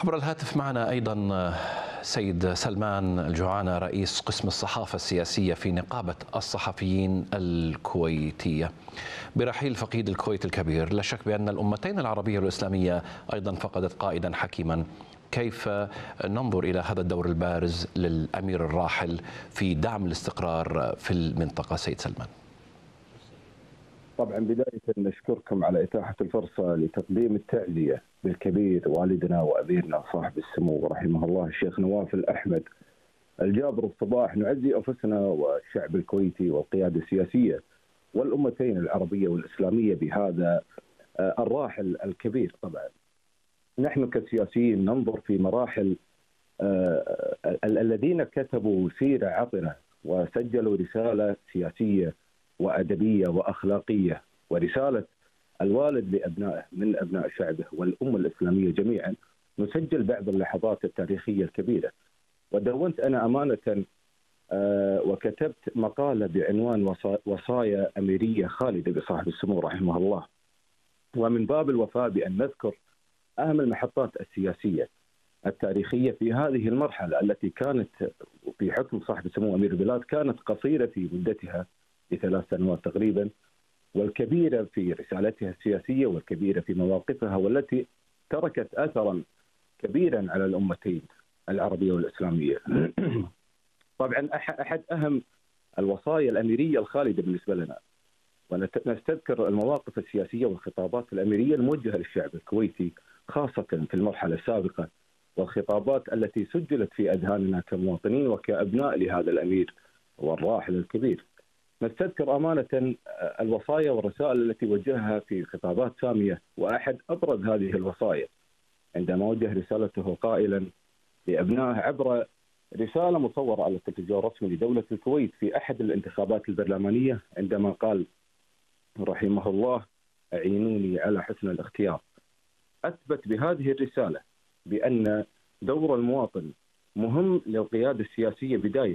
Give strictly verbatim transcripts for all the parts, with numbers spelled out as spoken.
عبر الهاتف معنا أيضا سيد سلمان الجوعانة رئيس قسم الصحافة السياسية في نقابة الصحفيين الكويتية. برحيل فقيد الكويت الكبير لا شك بأن الأمتين العربية والإسلامية أيضا فقدت قائدا حكيما. كيف ننظر إلى هذا الدور البارز للأمير الراحل في دعم الاستقرار في المنطقة سيد سلمان؟ طبعا بداية نشكركم على إتاحة الفرصة لتقديم التعزية بالكبير والدنا وأميرنا صاحب السمو رحمه الله الشيخ نواف الأحمد الجابر الصباح. نعزي أنفسنا والشعب الكويتي والقيادة السياسية والأمتين العربية والإسلامية بهذا الراحل الكبير. طبعا نحن كسياسيين ننظر في مراحل الذين كتبوا سيرة عطرة وسجلوا رسالة سياسية وأدبية وأخلاقية ورسالة الوالد لأبنائه من أبناء شعبه والأمة الإسلامية جميعا. نسجل بعض اللحظات التاريخية الكبيرة، ودونت أنا أمانة وكتبت مقالة بعنوان وصايا أميرية خالدة بصاحب السمو رحمه الله. ومن باب الوفاء بأن نذكر أهم المحطات السياسية التاريخية في هذه المرحلة التي كانت في حكم صاحب السمو أمير البلاد، كانت قصيرة في مدتها لثلاث سنوات تقريبا، والكبيرة في رسالتها السياسية والكبيرة في مواقفها، والتي تركت أثرا كبيرا على الأمتين العربية والإسلامية. طبعا أحد أهم الوصايا الأميرية الخالدة بالنسبة لنا، ونستذكر المواقف السياسية والخطابات الأميرية الموجهة للشعب الكويتي خاصة في المرحلة السابقة، والخطابات التي سجلت في أذهاننا كمواطنين وكأبناء لهذا الأمير والراحل الكبير. نستذكر أمانة الوصايا والرسائل التي وجهها في خطابات سامية، وأحد أبرز هذه الوصايا عندما وجه رسالته قائلا لأبنائه عبر رسالة مصورة على التلفزيون الرسمي لدولة الكويت في أحد الانتخابات البرلمانية، عندما قال رحمه الله: أعينوني على حسن الاختيار. أثبت بهذه الرسالة بأن دور المواطن مهم للقيادة السياسية بداية،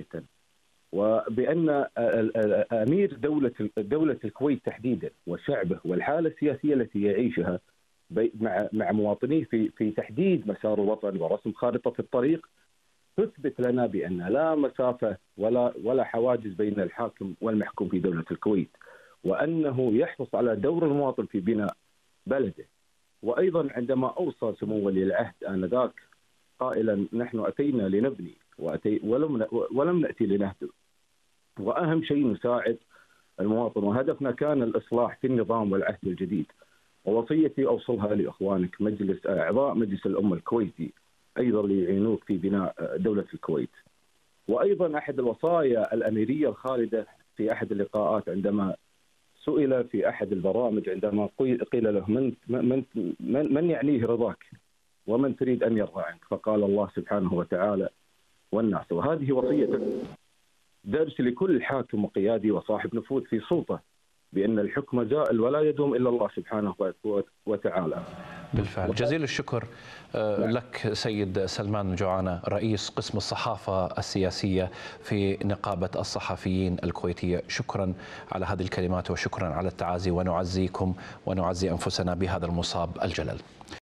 وبأن أمير دولة دولة الكويت تحديدا وشعبه والحالة السياسية التي يعيشها مع مع مواطنيه في في تحديد مسار الوطن ورسم خارطة الطريق، تثبت لنا بأن لا مسافة ولا ولا حواجز بين الحاكم والمحكوم في دولة الكويت، وأنه يحرص على دور المواطن في بناء بلده. وأيضا عندما أوصى سمو ولي العهد آنذاك قائلا: نحن أتينا لنبني وأتي ولم ولم نأتي لنهدم، وأهم شيء نساعد المواطن، وهدفنا كان الإصلاح في النظام والعهد الجديد. ووصيتي أوصلها لإخوانك مجلس أعضاء مجلس الأمة الكويتي أيضا ليعينوك في بناء دولة الكويت. وأيضا أحد الوصايا الأميرية الخالدة في أحد اللقاءات عندما سئل في أحد البرامج، عندما قيل له: من من من, من يعنيه رضاك ومن تريد أن يرضى عنك؟ فقال: الله سبحانه وتعالى والناس. وهذه وصية درس لكل حاكم وقيادي وصاحب نفوذ في سلطة، بأن الحكم زائل ولا يدوم إلا الله سبحانه وتعالى. بالفعل. جزيل الشكر لك سيد سلمان الجوعانة رئيس قسم الصحافة السياسية في نقابة الصحفيين الكويتية. شكرا على هذه الكلمات وشكرا على التعازي، ونعزيكم ونعزي أنفسنا بهذا المصاب الجلل.